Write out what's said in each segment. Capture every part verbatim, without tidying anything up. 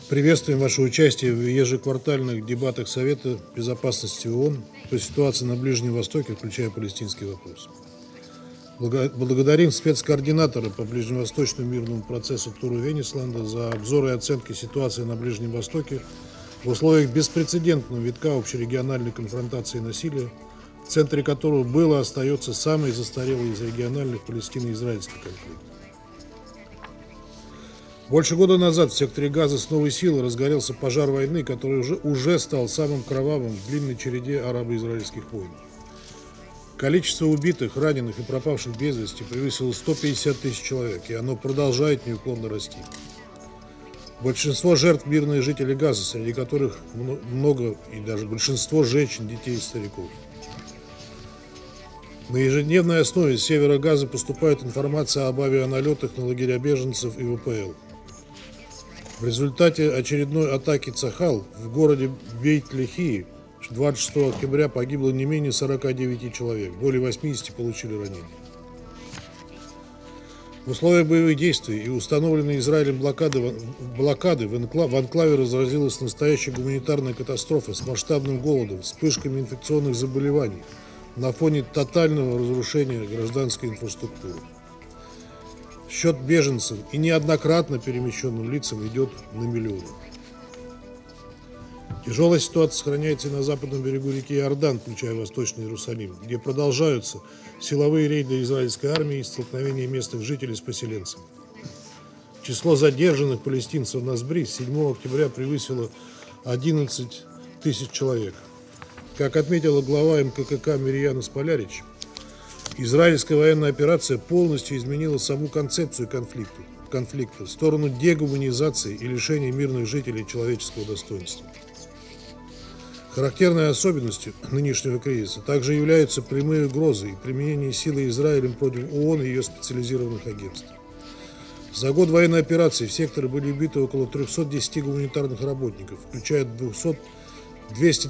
Приветствуем ваше участие в ежеквартальных дебатах Совета Безопасности ООН по ситуации на Ближнем Востоке, включая палестинский вопрос. Благодарим спецкоординатора по ближневосточному мирному процессу Туру Венесланда за обзор и оценки ситуации на Ближнем Востоке в условиях беспрецедентного витка общерегиональной конфронтации и насилия, в центре которого было и остается самый застарелый из региональных палестино-израильских конфликтов. Больше года назад в секторе Газа с новой силой разгорелся пожар войны, который уже, уже стал самым кровавым в длинной череде арабо-израильских войн. Количество убитых, раненых и пропавших без вести превысило сто пятьдесят тысяч человек, и оно продолжает неуклонно расти. Большинство жертв мирные жители Газа, среди которых много и даже большинство женщин, детей и стариков. На ежедневной основе с севера Газа поступает информация об авианалетах на лагеря беженцев и ВПЛ. В результате очередной атаки Цахал в городе Бейт-Лехии двадцать шестого октября погибло не менее сорока девяти человек, более восьмидесяти получили ранения. В условиях боевых действий и установленной Израилем блокады, блокады в, анклав, в анклаве разразилась настоящая гуманитарная катастрофа с масштабным голодом, вспышками инфекционных заболеваний на фоне тотального разрушения гражданской инфраструктуры. Счет беженцев и неоднократно перемещенным лицам идет на миллионы. Тяжелая ситуация сохраняется и на западном берегу реки Иордан, включая Восточный Иерусалим, где продолжаются силовые рейды израильской армии и столкновения местных жителей с поселенцами. Число задержанных палестинцев на Сбри с седьмого октября превысило одиннадцать тысяч человек. Как отметила глава эм ка ка ка Мирьяна Сполярич, израильская военная операция полностью изменила саму концепцию конфликта, конфликта в сторону дегуманизации и лишения мирных жителей человеческого достоинства. Характерной особенностью нынешнего кризиса также являются прямые угрозы и применение силы Израилем против ООН и ее специализированных агентств. За год военной операции в секторе были убиты около трёхсот десяти гуманитарных работников, включая двухсот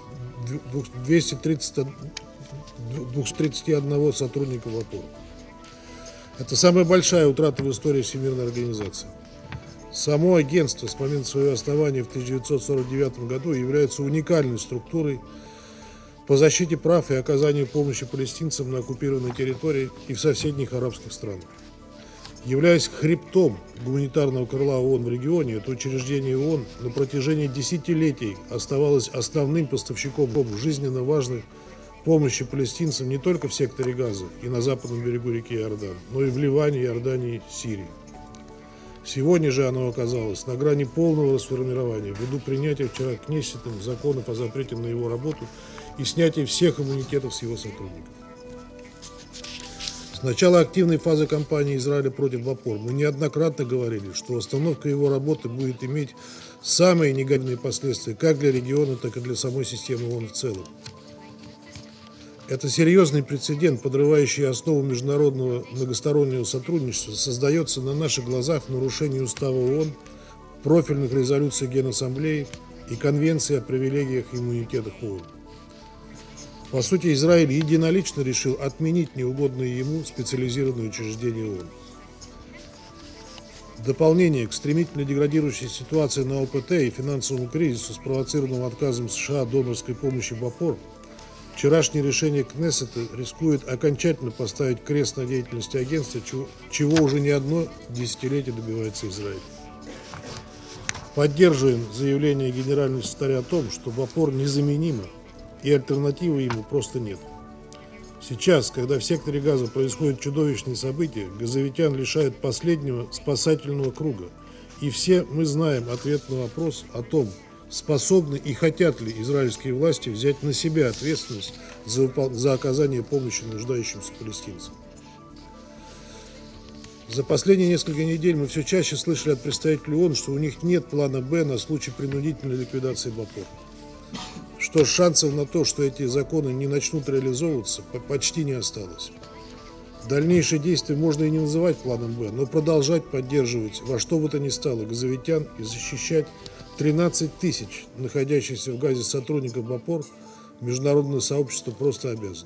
тридцать один сотрудника ВАПОР. Это самая большая утрата в истории Всемирной организации. Само агентство с момента своего основания в тысяча девятьсот сорок девятом году является уникальной структурой по защите прав и оказанию помощи палестинцам на оккупированной территории и в соседних арабских странах. Являясь хребтом гуманитарного крыла ООН в регионе, это учреждение ООН на протяжении десятилетий оставалось основным поставщиком жизненно важных помощи палестинцам не только в секторе Газа и на западном берегу реки Иордан, но и в Ливане, Иордании, Сирии. Сегодня же оно оказалось на грани полного расформирования ввиду принятия вчера Кнессетом законов о запрете на его работу и снятия всех иммунитетов с его сотрудников. С начала активной фазы кампании Израиля против ВАПОР мы неоднократно говорили, что остановка его работы будет иметь самые негативные последствия как для региона, так и для самой системы ООН в целом. Это серьезный прецедент, подрывающий основу международного многостороннего сотрудничества, создается на наших глазах в нарушении Устава ООН, профильных резолюций Генассамблеи и Конвенции о привилегиях и иммунитетах ООН. По сути, Израиль единолично решил отменить неугодные ему специализированные учреждения ООН. В дополнение к стремительно деградирующей ситуации на ОПТ и финансовому кризису, спровоцированному отказом США донорской помощи ВАПОР, вчерашнее решение Кнессета рискует окончательно поставить крест на деятельности агентства, чего, чего уже не одно десятилетие добивается Израиль. Поддерживаем заявление генерального секретаря о том, что ВАПОР незаменимо и альтернативы ему просто нет. Сейчас, когда в секторе Газа происходят чудовищные события, газовитян лишают последнего спасательного круга, и все мы знаем ответ на вопрос о том, способны и хотят ли израильские власти взять на себя ответственность за, за оказание помощи нуждающимся палестинцам. За последние несколько недель мы все чаще слышали от представителей ООН, что у них нет плана Б на случай принудительной ликвидации ВАПОР. Что шансов на то, что эти законы не начнут реализовываться, почти не осталось. Дальнейшие действия можно и не называть планом Б, но продолжать поддерживать во что бы то ни стало газовитян и защищать тринадцать тысяч находящихся в Газе сотрудников ВАПОР международное сообщество просто обязано.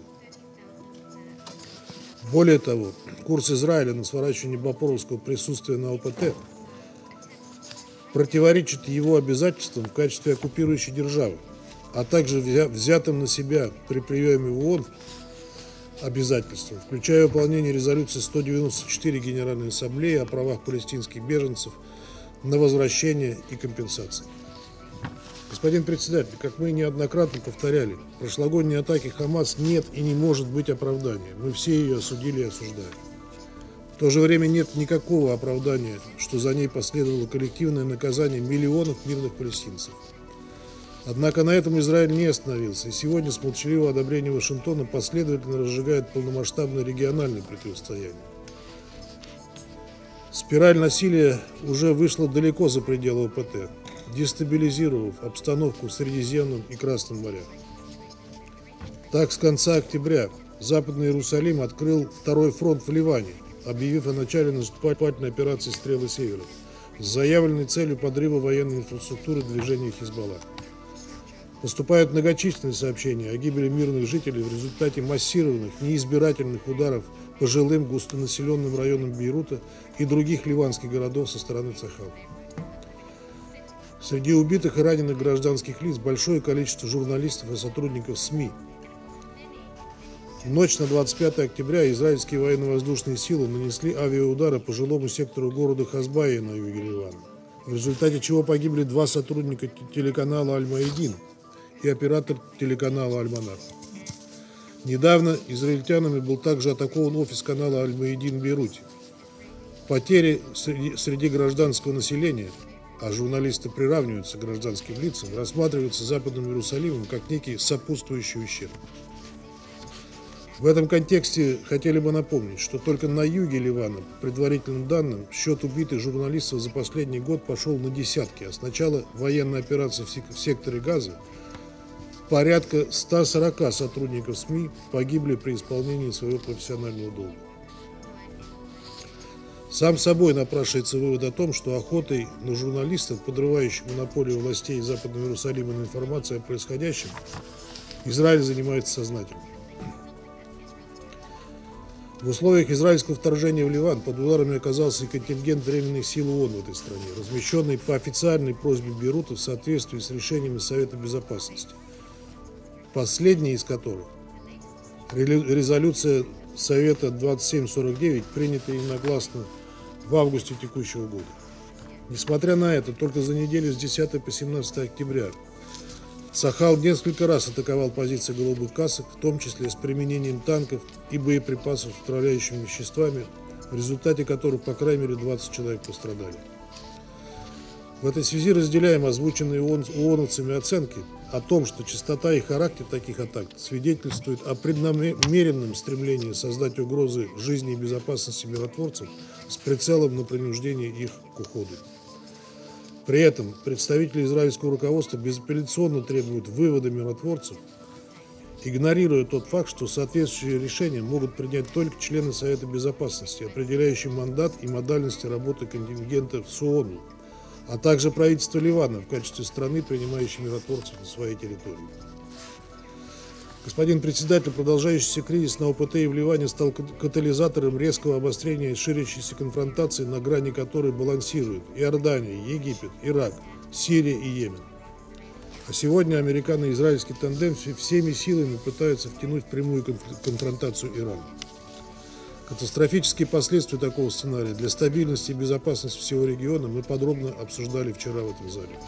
Более того, курс Израиля на сворачивание вапоровского присутствия на ОПТ противоречит его обязательствам в качестве оккупирующей державы, а также взятым на себя при приеме в ООН обязательствам, включая выполнение резолюции сто девяносто четыре Генеральной Ассамблеи о правах палестинских беженцев на возвращение и компенсации. Господин председатель, как мы неоднократно повторяли, прошлогодней атаки Хамас нет и не может быть оправдания. Мы все ее осудили и осуждаем. В то же время нет никакого оправдания, что за ней последовало коллективное наказание миллионов мирных палестинцев. Однако на этом Израиль не остановился, и сегодня с молчаливого одобрения Вашингтона последовательно разжигает полномасштабное региональное противостояние. Спираль насилия уже вышла далеко за пределы ОПТ, дестабилизировав обстановку в Средиземном и Красном морях. Так, с конца октября Западный Иерусалим открыл второй фронт в Ливане, объявив о начале наступательной операции «Стрелы Севера» с заявленной целью подрыва военной инфраструктуры движения Хизбалла. Поступают многочисленные сообщения о гибели мирных жителей в результате массированных, неизбирательных ударов по жилым густонаселенным районам Бейрута и других ливанских городов со стороны Цахал. Среди убитых и раненых гражданских лиц большое количество журналистов и сотрудников СМИ. В ночь на двадцать пятое октября израильские военно-воздушные силы нанесли авиаудары по жилому сектору города Хазбайя на юге Ливана, в результате чего погибли два сотрудника телеканала «Аль-Маидин» и оператор телеканала «Аль-Манар». Недавно израильтянами был также атакован офис канала «Аль-Маидин» в Бейруте. Потери среди, среди гражданского населения, а журналисты приравниваются к гражданским лицам, рассматриваются Западным Иерусалимом как некий сопутствующий ущерб. В этом контексте хотели бы напомнить, что только на юге Ливана, по предварительным данным, счет убитых журналистов за последний год пошел на десятки, а с начала военной операции в секторе Газа порядка ста сорока сотрудников СМИ погибли при исполнении своего профессионального долга. Сам собой напрашивается вывод о том, что охотой на журналистов, подрывающих монополию властей Западного Иерусалима на информацию о происходящем, Израиль занимается сознательно. В условиях израильского вторжения в Ливан под ударами оказался и контингент временных сил ООН в этой стране, размещенный по официальной просьбе Бейрута в соответствии с решениями Совета Безопасности. Последний из которых – резолюция Совета двадцать семь сорок девять, принятая единогласно в августе текущего года. Несмотря на это, только за неделю с десятого по семнадцатое октября Цахал несколько раз атаковал позиции голубых касок, в том числе с применением танков и боеприпасов с отравляющими веществами, в результате которых, по крайней мере, двадцать человек пострадали. В этой связи разделяем озвученные ООНовцами оценки о том, что частота и характер таких атак свидетельствует о преднамеренном стремлении создать угрозы жизни и безопасности миротворцев с прицелом на принуждение их к уходу. При этом представители израильского руководства безапелляционно требуют вывода миротворцев, игнорируя тот факт, что соответствующие решения могут принять только члены Совета Безопасности, определяющие мандат и модальности работы контингентов с ООН, а также правительство Ливана в качестве страны, принимающей миротворцев на своей территории. Господин председатель, продолжающийся кризис на ОПТ и в Ливане стал катализатором резкого обострения и ширящейся конфронтации, на грани которой балансируют Иордания, Египет, Ирак, Сирия и Йемен. А сегодня американо-израильский тандем всеми силами пытаются втянуть в прямую конфронтацию Иран. Катастрофические последствия такого сценария для стабильности и безопасности всего региона мы подробно обсуждали вчера в этом зале.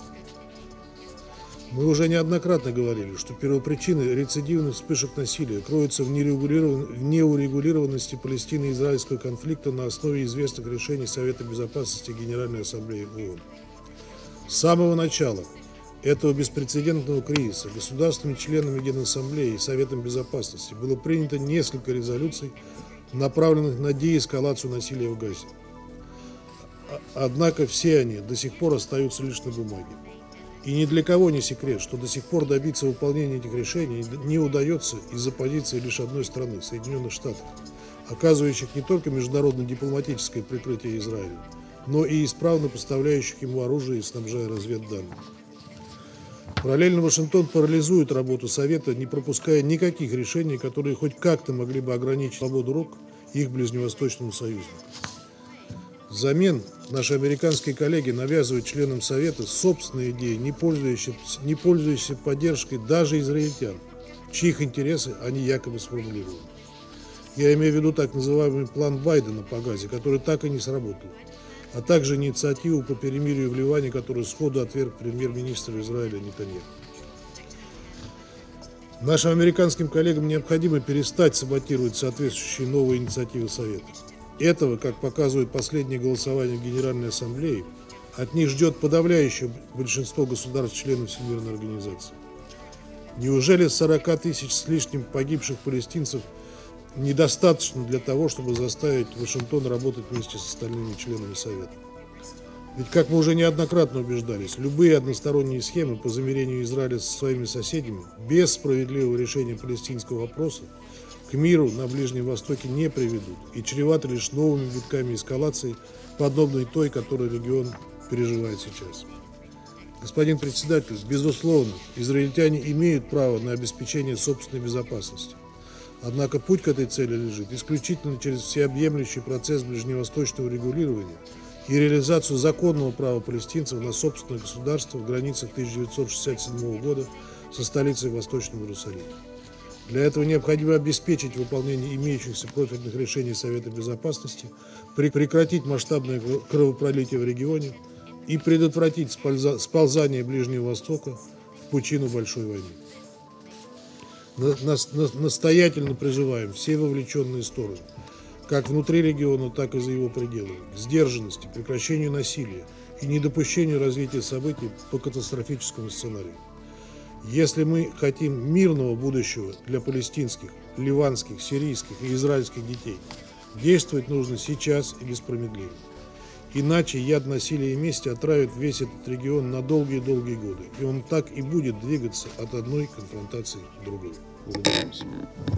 Мы уже неоднократно говорили, что первопричины рецидивных вспышек насилия кроются в неурегулированности Палестино-израильского конфликта на основе известных решений Совета Безопасности Генеральной Ассамблеи ООН. С самого начала этого беспрецедентного кризиса государственными членами Генассамблеи и Советом Безопасности было принято несколько резолюций, направленных на деэскалацию насилия в Газе. Однако все они до сих пор остаются лишь на бумаге. И ни для кого не секрет, что до сих пор добиться выполнения этих решений не удается из-за позиции лишь одной страны – Соединенных Штатов, оказывающих не только международно-дипломатическое прикрытие Израилю, но и исправно поставляющих ему оружие и снабжая разведданными. Параллельно Вашингтон парализует работу Совета, не пропуская никаких решений, которые хоть как-то могли бы ограничить свободу рук их ближневосточному союзнику. Взамен наши американские коллеги навязывают членам Совета собственные идеи, не пользующиеся, не пользующиеся поддержкой даже израильтян, чьих интересы они якобы сформулировали. Я имею в виду так называемый план Байдена по Газе, который так и не сработал, а также инициативу по перемирию в Ливане, которую сходу отверг премьер-министр Израиля Нетаньяху. Нашим американским коллегам необходимо перестать саботировать соответствующие новые инициативы Совета. Этого, как показывает последнее голосование в Генеральной Ассамблее, от них ждет подавляющее большинство государств-членов Всемирной организации. Неужели сорок тысяч с лишним погибших палестинцев недостаточно для того, чтобы заставить Вашингтон работать вместе с остальными членами Совета? Ведь, как мы уже неоднократно убеждались, любые односторонние схемы по замирению Израиля со своими соседями без справедливого решения палестинского вопроса к миру на Ближнем Востоке не приведут и чреваты лишь новыми витками эскалации, подобной той, которую регион переживает сейчас. Господин председатель, безусловно, израильтяне имеют право на обеспечение собственной безопасности. Однако путь к этой цели лежит исключительно через всеобъемлющий процесс ближневосточного регулирования и реализацию законного права палестинцев на собственное государство в границах тысяча девятьсот шестьдесят седьмого года со столицей в Восточном Иерусалиме. Для этого необходимо обеспечить выполнение имеющихся профильных решений Совета Безопасности, прекратить масштабное кровопролитие в регионе и предотвратить сползание Ближнего Востока в пучину большой войны. Настоятельно призываем все вовлеченные стороны, как внутри региона, так и за его пределами, к сдержанности, прекращению насилия и недопущению развития событий по катастрофическому сценарию. Если мы хотим мирного будущего для палестинских, ливанских, сирийских и израильских детей, действовать нужно сейчас и без промедления. Иначе яд насилия и мести отравит весь этот регион на долгие-долгие годы, и он так и будет двигаться от одной конфронтации к другой. Благодарю вас.